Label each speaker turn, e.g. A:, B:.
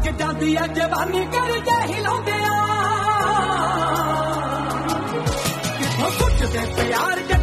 A: थक जाती है जवानी कर जे हिलाਉਂਦੇ ਆ किथों सुटदे प्यार